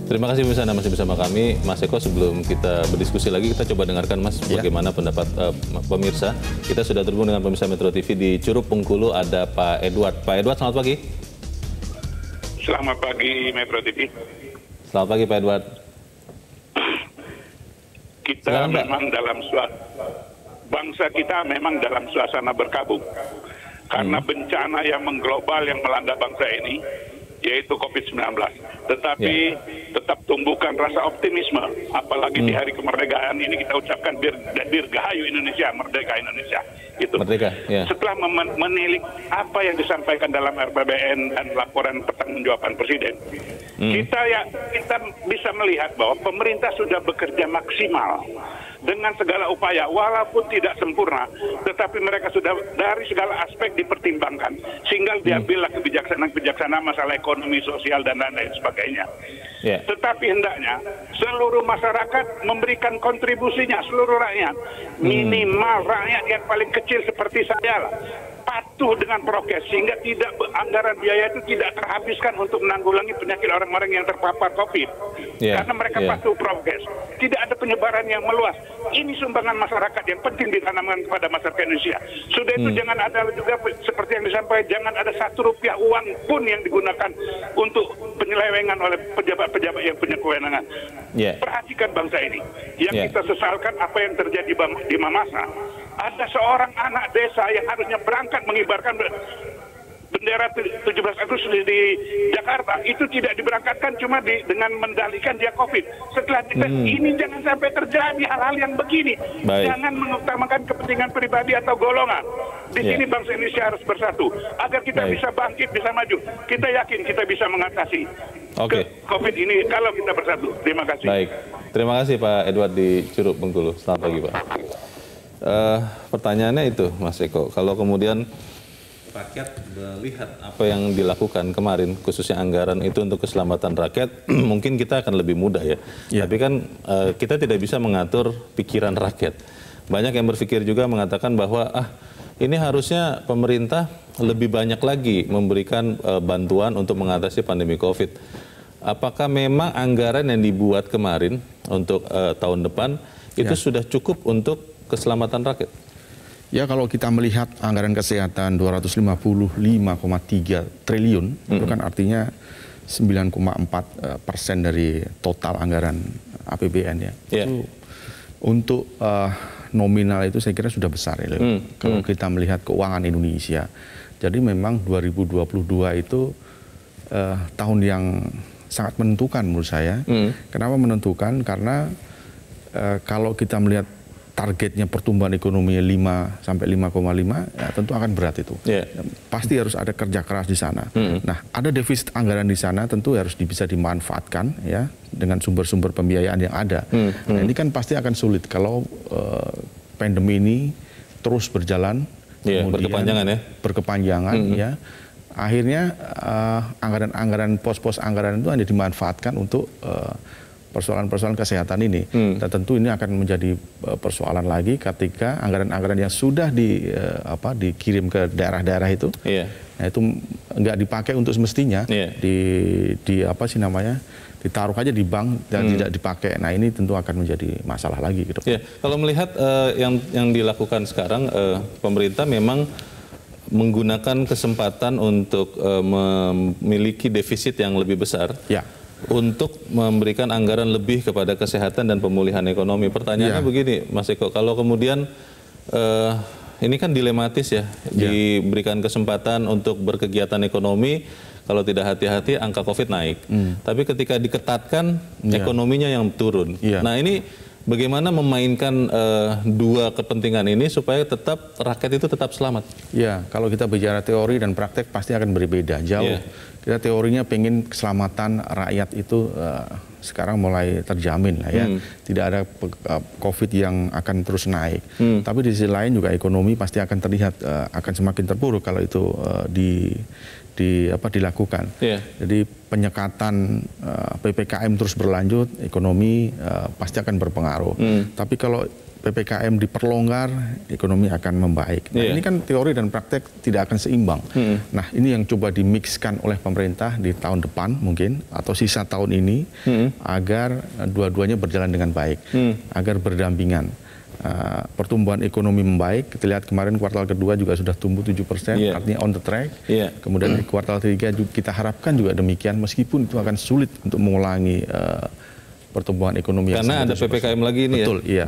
Terima kasih pemirsa Anda masih bersama kami. Mas Eko, sebelum kita berdiskusi lagi, kita coba dengarkan Mas bagaimana pendapat pemirsa. Kita sudah terhubung dengan pemirsa Metro TV di Curug Bengkulu, ada Pak Edward. Pak Edward, selamat pagi. Selamat pagi Metro TV. Selamat pagi Pak Edward. Kita memang bangsa kita memang dalam suasana berkabung. Karena bencana yang mengglobal yang melanda bangsa ini, yaitu COVID-19. Tetapi tetap tumbuhkan rasa optimisme. Apalagi di hari kemerdekaan ini kita ucapkan Dirgahayu Indonesia, Merdeka Indonesia. Itu. Merdeka, Setelah menilik apa yang disampaikan dalam RPBN dan laporan pertanggungjawaban Presiden, kita bisa melihat bahwa pemerintah sudah bekerja maksimal dengan segala upaya, walaupun tidak sempurna, tetapi mereka sudah dari segala aspek dipertimbangkan, sehingga diambillah kebijaksanaan masalah ekonomi, sosial, dan lain-lain sebagainya. Tetapi hendaknya seluruh masyarakat memberikan kontribusinya, seluruh rakyat, minimal rakyat yang paling kecil seperti saya lah, patuh dengan prokes, sehingga tidak anggaran biaya itu tidak terhabiskan untuk menanggulangi penyakit orang-orang yang terpapar COVID. Karena mereka patuh prokes. Tidak ada penyebaran yang meluas. Ini sumbangan masyarakat yang penting ditanamkan kepada masyarakat Indonesia. Sudah itu jangan ada juga seperti yang disampaikan, jangan ada Rp1 uang pun yang digunakan untuk penyelewengan oleh pejabat-pejabat yang punya kewenangan. Perhatikan bangsa ini. Yang kita sesalkan apa yang terjadi di Mamasa. Ada seorang anak desa yang harusnya berangkat mengibarkan bendera 17 Agustus di Jakarta, itu tidak diberangkatkan cuma dengan mendalikan dia COVID. Setelah dites, ini jangan sampai terjadi hal-hal yang begini. Jangan mengutamakan kepentingan pribadi atau golongan. Di sini bangsa Indonesia harus bersatu agar kita bisa bangkit, bisa maju. Kita yakin kita bisa mengatasi COVID ini kalau kita bersatu. Terima kasih. Baik, terima kasih Pak Edward di Curug Bengkulu. Selamat pagi Pak. Pertanyaannya itu Mas Eko, kalau kemudian rakyat melihat apa yang dilakukan kemarin, khususnya anggaran itu untuk keselamatan rakyat, mungkin kita akan lebih mudah ya. Tapi kan kita tidak bisa mengatur pikiran rakyat. Banyak yang berpikir juga mengatakan bahwa ini harusnya pemerintah lebih banyak lagi memberikan bantuan untuk mengatasi pandemi COVID. Apakah memang anggaran yang dibuat kemarin untuk tahun depan itu sudah cukup untuk keselamatan rakyat? Ya, kalau kita melihat anggaran kesehatan 255,3 triliun, itu kan artinya 9,4% dari total anggaran APBN ya. Itu untuk nominal itu saya kira sudah besar ya. Kalau kita melihat keuangan Indonesia. Jadi memang 2022 itu tahun yang sangat menentukan menurut saya. Kenapa menentukan? Karena kalau kita melihat targetnya pertumbuhan ekonomi 5 sampai 5,5, ya tentu akan berat itu. Pasti harus ada kerja keras di sana. Nah, ada defisit anggaran di sana, tentu harus bisa dimanfaatkan ya dengan sumber-sumber pembiayaan yang ada. Nah, ini kan pasti akan sulit kalau pandemi ini terus berjalan, berkepanjangan ya. Akhirnya anggaran pos-pos anggaran itu hanya dimanfaatkan untuk persoalan-persoalan kesehatan ini. Dan tentu ini akan menjadi persoalan lagi ketika anggaran-anggaran yang sudah dikirim ke daerah-daerah itu, nah itu nggak dipakai untuk semestinya, ditaruh aja di bank dan tidak dipakai. Nah ini tentu akan menjadi masalah lagi gitu. Kalau melihat yang dilakukan sekarang, pemerintah memang menggunakan kesempatan untuk memiliki defisit yang lebih besar. Untuk memberikan anggaran lebih kepada kesehatan dan pemulihan ekonomi. Pertanyaannya begini, Mas Eko, kalau kemudian ini kan dilematis ya, diberikan kesempatan untuk berkegiatan ekonomi, kalau tidak hati-hati angka COVID naik. Tapi ketika diketatkan, ekonominya yang turun. Nah ini bagaimana memainkan dua kepentingan ini supaya tetap rakyat itu tetap selamat? Ya, kalau kita bicara teori dan praktek pasti akan berbeda jauh. Kita teorinya pengen keselamatan rakyat itu sekarang mulai terjamin lah ya. Tidak ada COVID yang akan terus naik. Tapi di sisi lain juga ekonomi pasti akan terlihat akan semakin terpuruk kalau itu dilakukan. Jadi penyekatan PPKM terus berlanjut, ekonomi pasti akan berpengaruh. Tapi kalau PPKM diperlonggar, ekonomi akan membaik. Nah, ini kan teori dan praktek tidak akan seimbang. Nah, ini yang coba dimixkan oleh pemerintah di tahun depan mungkin, atau sisa tahun ini, agar dua-duanya berjalan dengan baik, agar berdampingan. Pertumbuhan ekonomi membaik, kita lihat kemarin kuartal kedua juga sudah tumbuh 7%, artinya on the track. Kemudian di kuartal ketiga kita harapkan juga demikian, meskipun itu akan sulit untuk mengulangi pertumbuhan ekonomi. Karena ada PPKM lagi ini. Betul, iya.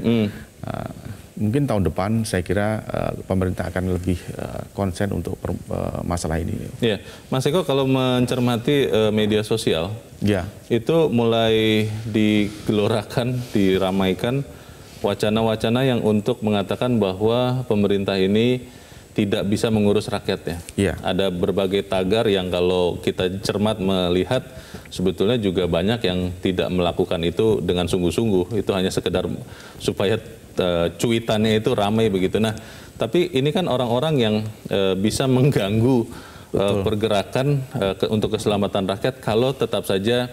Mungkin tahun depan saya kira pemerintah akan lebih konsen untuk masalah ini. Iya, Mas Eko kalau mencermati media sosial, itu mulai digelorakan, diramaikan wacana-wacana yang untuk mengatakan bahwa pemerintah ini tidak bisa mengurus rakyatnya. Ada berbagai tagar yang kalau kita cermat melihat sebetulnya juga banyak yang tidak melakukan itu dengan sungguh-sungguh. Itu hanya sekedar supaya cuitannya itu ramai begitu. Nah, tapi ini kan orang-orang yang bisa mengganggu pergerakan untuk keselamatan rakyat kalau tetap saja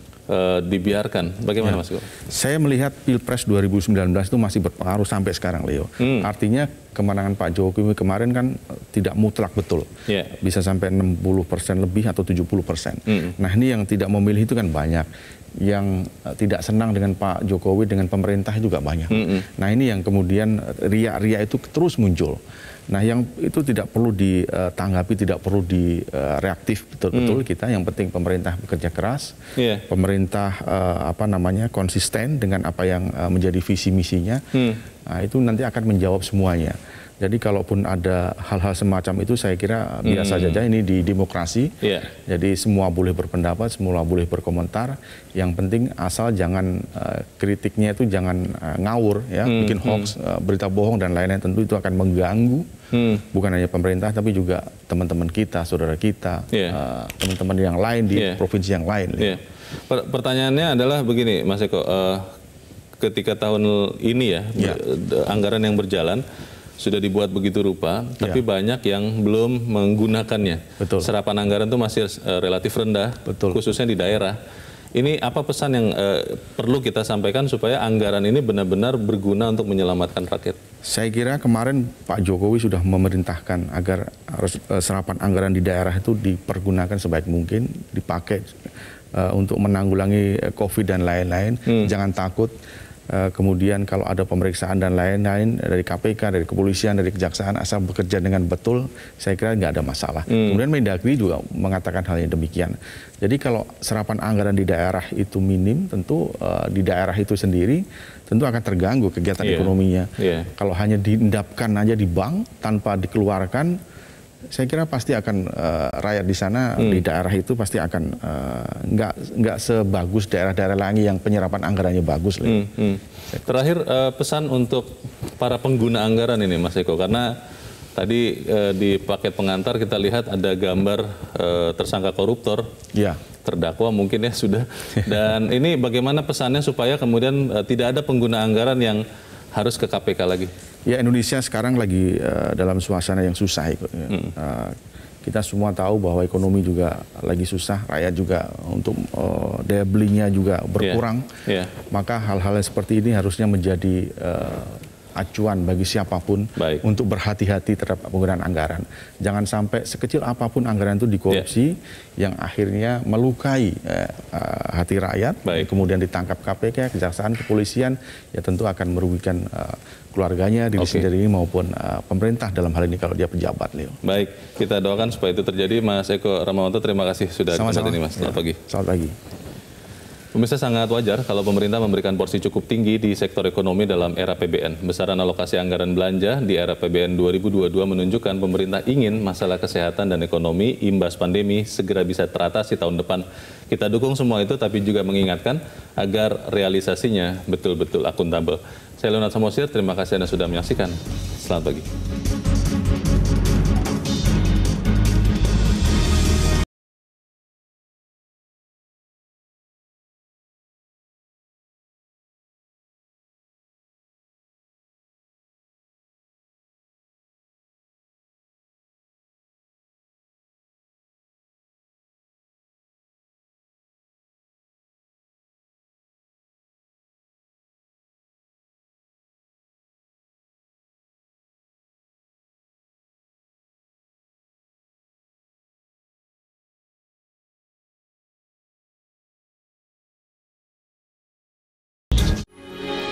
dibiarkan. Bagaimana Mas Eko? Saya melihat Pilpres 2019 itu masih berpengaruh sampai sekarang, Leo. Artinya kemenangan Pak Jokowi kemarin kan tidak mutlak betul. Bisa sampai 60% lebih atau 70%. Nah, ini yang tidak memilih itu kan banyak. Yang tidak senang dengan Pak Jokowi, dengan pemerintah juga banyak. Nah, ini yang kemudian riak-riak itu terus muncul. Nah, yang itu tidak perlu ditanggapi, tidak perlu direaktif betul-betul kita. Yang penting pemerintah bekerja keras, pemerintah konsisten dengan apa yang menjadi visi misinya. Nah, itu nanti akan menjawab semuanya. Jadi kalaupun ada hal-hal semacam itu saya kira biasa saja, ini di demokrasi. Jadi semua boleh berpendapat, semua boleh berkomentar. Yang penting asal jangan kritiknya itu jangan ngawur ya, bikin hoax, berita bohong dan lain-lain, tentu itu akan mengganggu bukan hanya pemerintah tapi juga teman-teman kita, saudara kita, teman-teman yang lain di provinsi yang lain. Pertanyaannya adalah begini Mas Eko, ketika tahun ini anggaran yang berjalan sudah dibuat begitu rupa, tapi banyak yang belum menggunakannya. Serapan anggaran itu masih relatif rendah, khususnya di daerah. Ini apa pesan yang perlu kita sampaikan supaya anggaran ini benar-benar berguna untuk menyelamatkan rakyat? Saya kira kemarin Pak Jokowi sudah memerintahkan agar serapan anggaran di daerah itu dipergunakan sebaik mungkin, dipakai untuk menanggulangi COVID dan lain-lain. Jangan takut. Kemudian kalau ada pemeriksaan dan lain-lain dari KPK, dari kepolisian, dari kejaksaan, asal bekerja dengan betul, saya kira nggak ada masalah. Kemudian Mendagri juga mengatakan hal yang demikian. Jadi kalau serapan anggaran di daerah itu minim, tentu di daerah itu sendiri tentu akan terganggu kegiatan ekonominya. Kalau hanya diendapkan aja di bank tanpa dikeluarkan, saya kira pasti akan rakyat di sana di daerah itu pasti akan nggak sebagus daerah-daerah lain yang penyerapan anggarannya bagus. Terakhir pesan untuk para pengguna anggaran ini Mas Eko, karena tadi di paket pengantar kita lihat ada gambar tersangka koruptor, terdakwa mungkin ya sudah. Dan ini bagaimana pesannya supaya kemudian tidak ada pengguna anggaran yang harus ke KPK lagi? Ya, Indonesia sekarang lagi dalam suasana yang susah. Kita semua tahu bahwa ekonomi juga lagi susah, rakyat juga untuk daya belinya juga berkurang. Maka hal-hal seperti ini harusnya menjadi acuan bagi siapapun untuk berhati-hati terhadap penggunaan anggaran. Jangan sampai sekecil apapun anggaran itu dikorupsi yang akhirnya melukai hati rakyat, kemudian ditangkap KPK, kejaksaan, kepolisian, ya tentu akan merugikan keluarganya, diri sendiri maupun pemerintah dalam hal ini kalau dia pejabat, Leo. Baik, kita doakan supaya itu terjadi. Mas Eko Ramawanto, terima kasih sudah di tempat ini Mas. Selamat pagi. Selamat pagi. Pemirsa, sangat wajar kalau pemerintah memberikan porsi cukup tinggi di sektor ekonomi dalam era PBN. Besaran alokasi anggaran belanja di era PBN 2022 menunjukkan pemerintah ingin masalah kesehatan dan ekonomi imbas pandemi segera bisa teratasi tahun depan. Kita dukung semua itu, tapi juga mengingatkan agar realisasinya betul-betul akuntabel. Saya Leonard Samosir, terima kasih Anda sudah menyaksikan. Selamat pagi.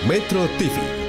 Metro TV.